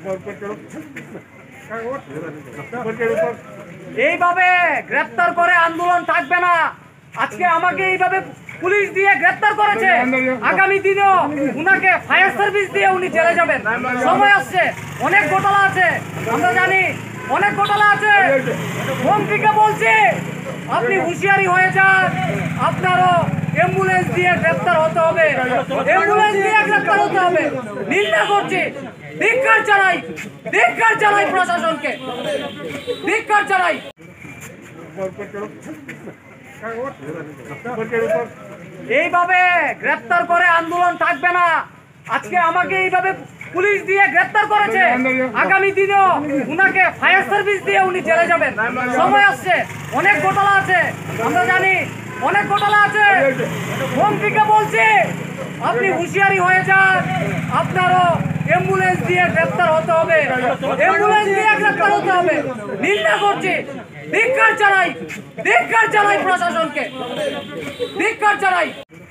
এইভাবে গ্রেফতার করে আন্দোলন থাকবে না। আজকে আমাকে এইভাবে পুলিশ দিয়ে গ্রেফতার করেছে, আগামী দিনেও উনাকে ফায়ার সার্ভিস দিয়ে উনি জেলে যাবেন। সময় আসছে, অনেক ঘোটালা আছে, আমরা জানি অনেক ঘোটালা আছে। মন্ত্রীকে বলছি আপনি হুঁশিয়ারি হয়ে যান, আপনারও অ্যাম্বুলেন্স দিয়ে গ্রেফতার হতে হবে, অ্যাম্বুলেন্স দিয়ে গ্রেফতার হতে হবে। নিন্দা করছি, ধিক্কার জানাই প্রশাসনকে, ধিক্কার জানাই। এইভাবে গ্রেফতার করে আন্দোলন থাকবে না। আজকে আমাকে এইভাবে পুলিশ দিয়ে গ্রেফতার করেছে, আগামী দিনেও উনাকে ফায়ার সার্ভিস দিয়ে উনি জেলে যাবেন। সময় আসছে, অনেক ঘোটালা আছে, আমরা জানি অনেক ঘোটালা আছে। মন্ত্রীকে বলছি আপনি হুঁশিয়ারি হয়ে যান, আপনারও অ্যাম্বুলেন্স দিয়ে গ্রেফতার হতে হবে, অ্যাম্বুলেন্স দিয়ে গ্রেফতার হতে হবে। নিন্দা করছি, ধিক্কার জানাই প্রশাসনকে, ধিক্কার জানাই।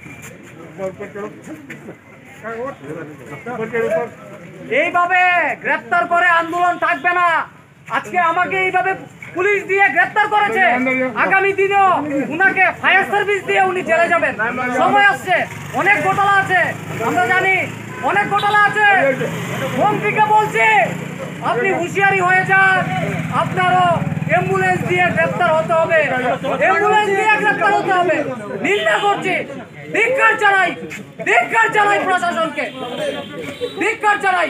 এইভাবে গ্রেফতার করে আন্দোলন থাকবে না। আজকে আমাকে এইভাবে পুলিশ দিয়ে গ্রেফতার করেছে, আগামী দিনেও উনাকে ফায়ার সার্ভিস দিয়ে উনি জেলে যাবেন। সময় আসছে, অনেক ঘোটালা আছে, আমরা জানি অনেক ঘোটালা আছে। মন্ত্রীকে বলছি আপনি হুঁশিয়ারি হয়ে যান, আপনারও অ্যাম্বুলেন্স দিয়ে গ্রেফতার হতে হবে, অ্যাম্বুলেন্স দিয়ে গ্রেফতার হতে হবে। নিন্দা করছি, ধিক্কার জানাই প্রশাসনকে, ধিক্কার জানাই।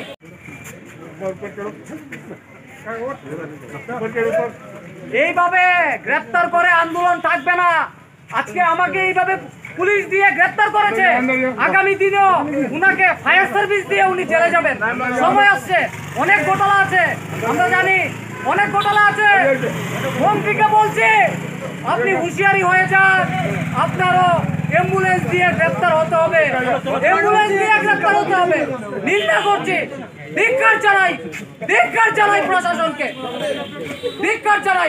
এইভাবে গ্রেফতার করে আন্দোলন থাকবে না। আজকে আমাকে এইভাবে পুলিশ দিয়ে গ্রেফতার করেছে, আগামী দিনেও উনাকে ফায়ার সার্ভিস দিয়ে উনি জেলে যাবেন। সময় আসছে, অনেক ঘোটালা আছে, আমরা জানি অনেক ঘোটালা আছে। মন্ত্রীকে বলছি আপনি হুঁশিয়ারি হয়ে যান, আপনারও অ্যাম্বুলেন্স দিয়ে গ্রেফতার হতে হবে, অ্যাম্বুলেন্স দিয়ে গ্রেফতার হতে হবে। নিন্দা করছি, ধিক্কার জানাই প্রশাসনকে, ধিক্কার জানাই।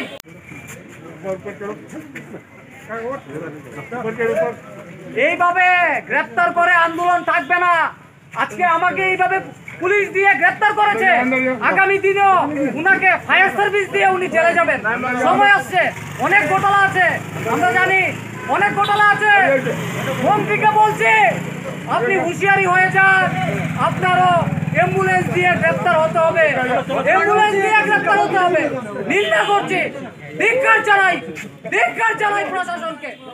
এইভাবে গ্রেফতার করে আন্দোলন থাকবে না। আজকে আমাকে এইভাবে পুলিশ দিয়ে গ্রেফতার করেছে, আগামী দিনেও উনাকে ফায়ার সার্ভিস দিয়ে উনি জেলে যাবেন। সময় আসছে, অনেক ঘোটালা আছে, আমরা জানি অনেক ঘোটালা আছে। মন্ত্রীকে বলছি আপনি হুঁশিয়ারি হয়ে যান, আপনারও অ্যাম্বুলেন্স দিয়ে গ্রেফতার হতে হবে, অ্যাম্বুলেন্স দিয়ে গ্রেফতার হতে হবে। নিন্দা করছি, ধিক্কার জানাই প্রশাসনকে।